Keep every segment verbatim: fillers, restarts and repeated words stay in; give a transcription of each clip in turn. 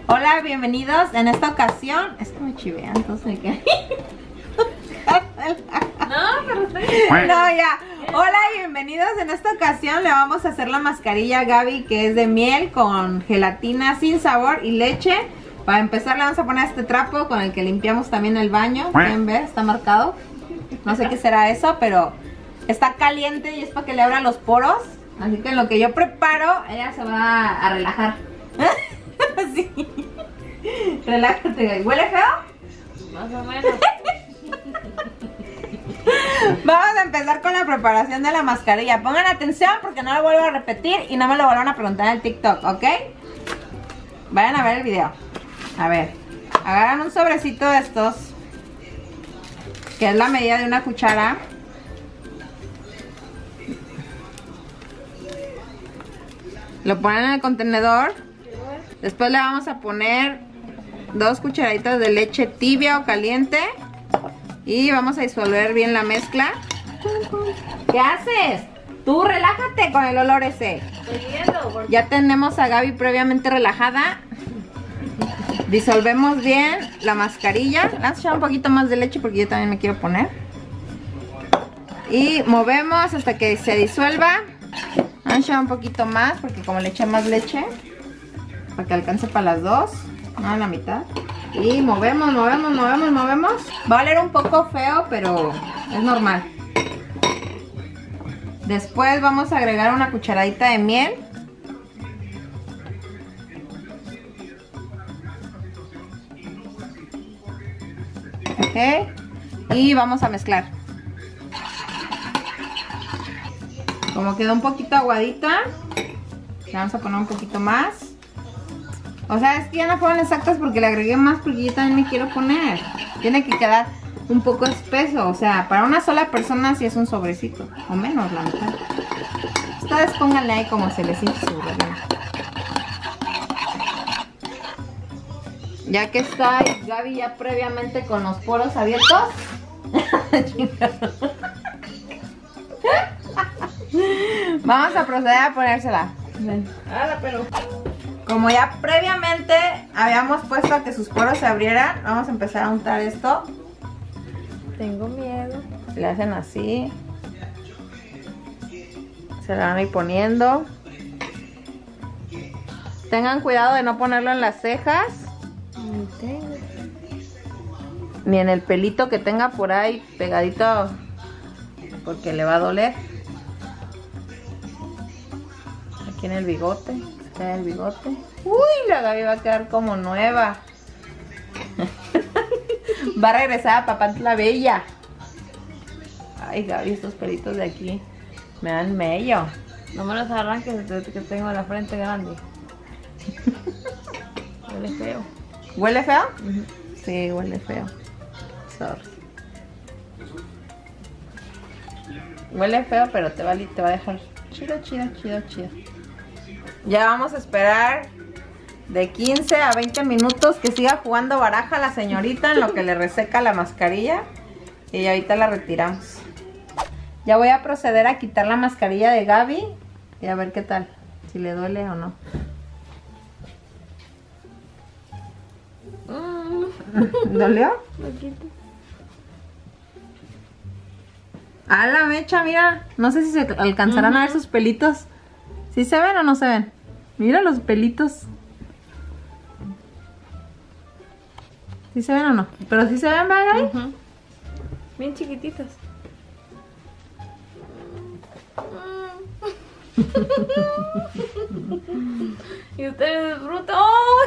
Hola, bienvenidos. En esta ocasión, es que me chivean, entonces me quedé. No, pero está bien. No, ya. Hola y bienvenidos. En esta ocasión le vamos a hacer la mascarilla a Gaby, que es de miel con gelatina sin sabor y leche. Para empezar le vamos a poner este trapo con el que limpiamos también el baño. Pueden ver, está marcado. No sé qué será eso, pero está caliente y es para que le abra los poros. Así que en lo que yo preparo, ella se va a relajar. Sí. Relájate. ¿Huele feo? Más o menos. Vamos a empezar con la preparación de la mascarilla. Pongan atención porque no lo vuelvo a repetir y no me lo vuelvan a preguntar en el TikTok, ¿ok? Vayan a ver el video. A ver, agarran un sobrecito de estos, que es la medida de una cuchara. Lo ponen en el contenedor. Después le vamos a poner dos cucharaditas de leche tibia o caliente. Y vamos a disolver bien la mezcla. ¿Qué haces? Tú relájate con el olor ese. Estoy viendo, porque... Ya tenemos a Gaby previamente relajada. Disolvemos bien la mascarilla. Le vamos a echar un poquito más de leche porque yo también me quiero poner. Y movemos hasta que se disuelva. Vamos a echar un poquito más porque como le eché más leche, para que alcance para las dos, no a la mitad. Y movemos, movemos, movemos, movemos. Va a oler un poco feo, pero es normal. Después vamos a agregar una cucharadita de miel. Ok. Y vamos a mezclar. Como quedó un poquito aguadita, le vamos a poner un poquito más. O sea, es que ya no fueron exactas porque le agregué más porque yo también me quiero poner. Tiene que quedar un poco espeso. O sea, para una sola persona sí es un sobrecito. O menos, la mitad. Ustedes pónganle ahí como se les hinche su relleno. Ya que está Gaby ya previamente con los poros abiertos. Vamos a proceder a ponérsela. Ven. Ahora, pero... Como ya previamente habíamos puesto a que sus poros se abrieran, vamos a empezar a untar esto. Tengo miedo. Le hacen así. Se la van a ir poniendo. Tengan cuidado de no ponerlo en las cejas. Ni tengo. Ni en el pelito que tenga por ahí pegadito, porque le va a doler. Aquí en el bigote. El bigote. Uy, la Gaby va a quedar como nueva. Va a regresar a Papantla Bella. Ay, Gaby, estos pelitos de aquí me dan mello. No me los arranques desde que tengo la frente grande. Huele feo. ¿Huele feo? Uh-huh. Sí, huele feo. Sorry. Huele feo, pero te va, te va a dejar chido, chido, chido, chido. Ya vamos a esperar de quince a veinte minutos que siga jugando baraja la señorita en lo que le reseca la mascarilla. Y ahorita la retiramos. Ya voy a proceder a quitar la mascarilla de Gaby y a ver qué tal, si le duele o no. ¿Dolió? A la mecha, mira. No sé si se alcanzarán uh-huh. a ver sus pelitos. ¿Sí se ven o no se ven? Mira los pelitos. ¿Sí se ven o no? Pero sí se ven, ¿verdad? Uh-huh. Bien chiquititos. Y ustedes disfrutan. ¡Oh!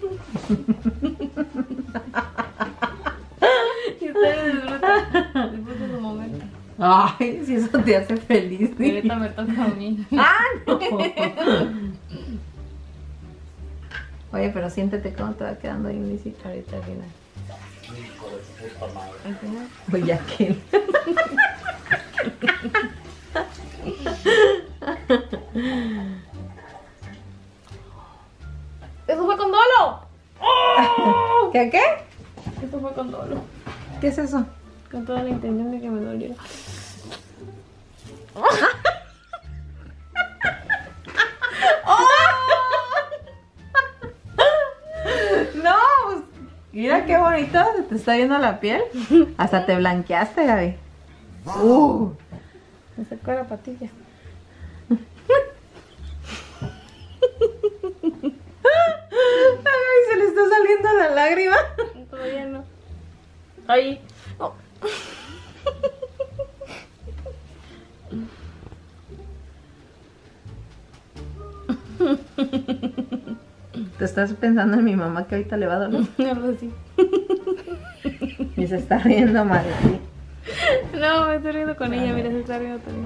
Y ustedes disfrutan. Disfrutan su momento. Ay, si eso te hace feliz. Y ahorita me toca a mí. ¡Ah, no! Oye, pero siéntete cómo te va quedando ahí, Luisito. Ahorita al final. Al final. Oye, aquel. ¡Eso fue con dolo! ¡Oh! ¿Qué qué? Eso fue con dolo. ¿Qué es eso? Con toda la intención de que me doliera. Mira qué bonito, se te está viendo la piel. Hasta te blanqueaste, Gaby. Uh. Me sacó la patilla. Ay, se le está saliendo la lágrima. Todavía no. Ahí. Oh. Te estás pensando en mi mamá que ahorita le va a doler. Algo así. Y se está riendo mal de ti. No, me estoy riendo con ella, mira, se está riendo también.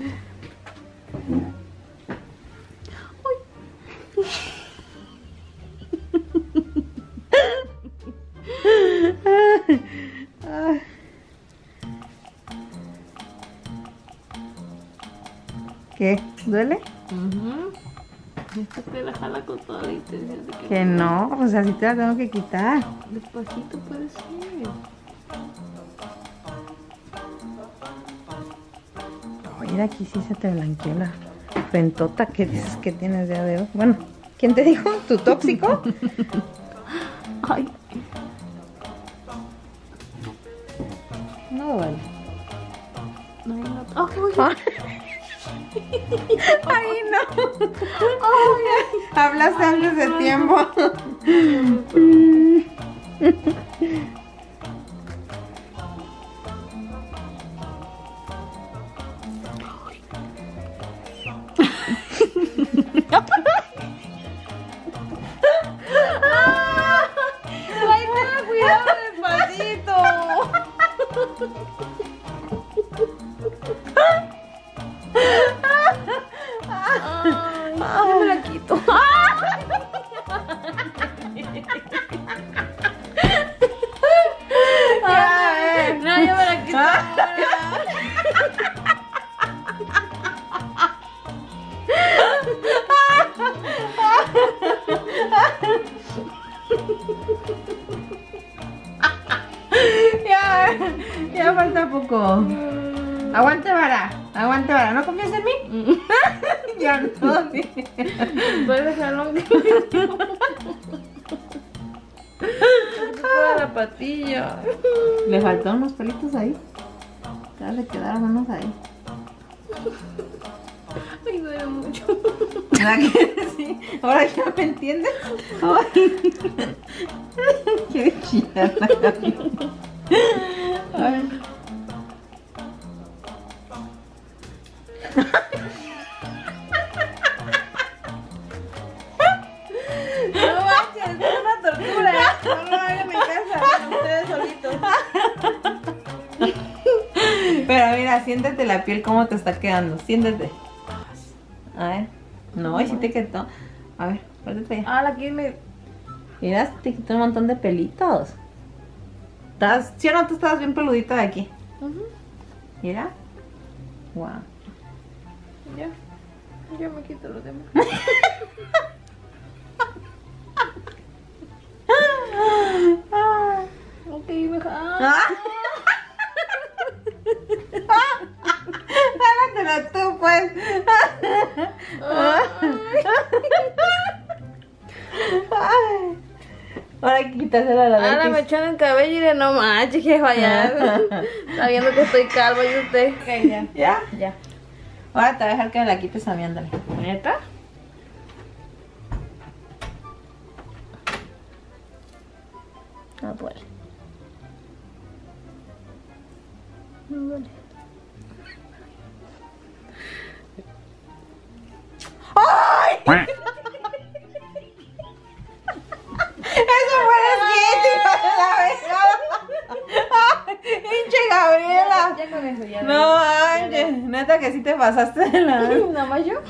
¿Qué? ¿Duele? Uh-huh. Esta te la jala con toda la intención de que... Que no, pues así te la tengo que quitar. Despacito puede ser. Mira, aquí sí se te blanqueó la frentota que dices que tienes de dedo. Bueno, ¿quién te dijo? ¿Tu tóxico? Ay. No vale. No hay nada. Oh, qué bueno. Ay, no. Ay, hablaste antes de tiempo. Ay, ten cuidado despacito. Ay, yo me la quito. Ay, no, yo me la quito. Ya, ya falta poco. Aguante vara, aguante vara. ¿No confías en mí? Ya no. Puedes dejarlo aunque toda la patilla. Le faltaron unos pelitos ahí. Ya le quedaron unos ahí. Ay, duele mucho. ¿Verdad que sí? Ahora ya me entiendes. Ay. Qué chida. Ay. No manches, es una tortura. No lo hagan en casa, ustedes solitos. Pero mira, siéntete la piel cómo te está quedando. Siéntete. A ver. No, y sí te quedó. A ver, párate allá. Ah, aquí me... Mira, te quitó un montón de pelitos. ¿Estás, sí o no? Tú estabas bien peludita de aquí. Uh-huh. Mira. Wow. Ya. Ya me quito los demás. Ok, me... Ah. Jálatelo tú, pues. Ay. Ahora hay que quitárselo a la Ahora Betis. me echan el cabello y de no manches, que fallar. Está viendo que estoy calva y usted. Ok, ya. ¿Ya? Ya. Ahora te voy a dejar que me la quites a mí, ándale. ¿Neta? No duele. No duele. ¡Ay! Eso fue desquite, hijo de la vez. ¡Ay, hinche Gabriela! Ya con eso, ya. No, Ángel, neta que sí te pasaste de la... ¿Nada más yo?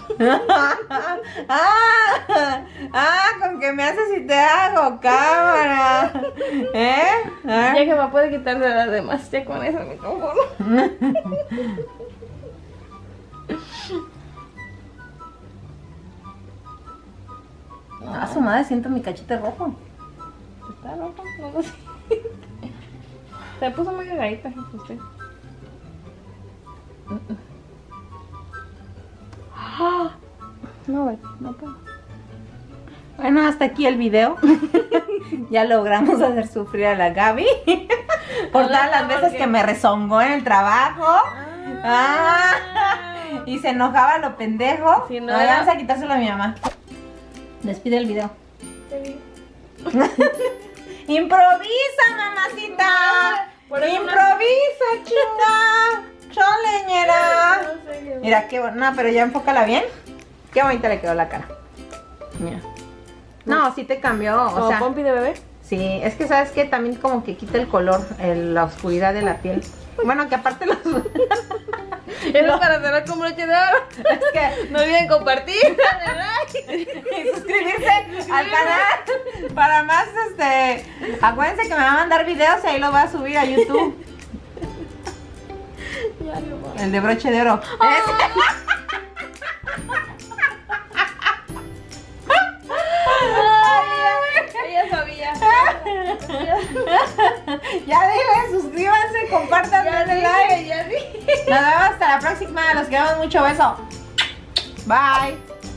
ah, ah, con que me haces y te hago cámara. ¿Eh? ¿Ah? Ya que me puede quitar de las demás, ya con eso me conformo. Ah, su madre, siento mi cachete rojo. ¿Está rojo? No lo sé. Se puso muy delgadita usted. No, no puedo. Bueno, hasta aquí el video. Ya logramos hacer sufrir a la Gaby por todas las veces que me rezongó en el trabajo. Ah, y se enojaba lo pendejo. Sí, no Ahora era- vamos a quitárselo a mi mamá. Despide el video. Improvisa, mamacita. Por eso no- Improvisa, chinga. Choleñera. No sé qué- Mira qué bueno. No, pero ya enfócala bien. Qué bonita le quedó la cara. Mira. No, sí te cambió. O ¿Como sea, pompi de bebé? sí, es que sabes que también como que quita el color, el- la oscuridad de la piel. Bueno, que aparte los Eso para tener como broche de oro. es que No olviden compartir, darle like. y suscribirse al canal para más, este, acuérdense que me va a mandar videos y ahí lo voy a subir a YouTube. Ya, mi amor. El de broche de oro. Ella sabía. Ya dile, suscríbanse, compartan, Ya denle dije, like. ya dije. Nos vemos hasta la próxima, los queremos mucho, beso. Bye.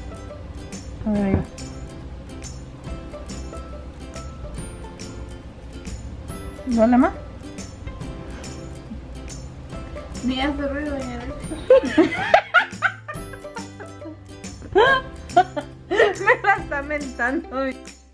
¿Duele más? Ni hace ruido, ya. Me la está mentando.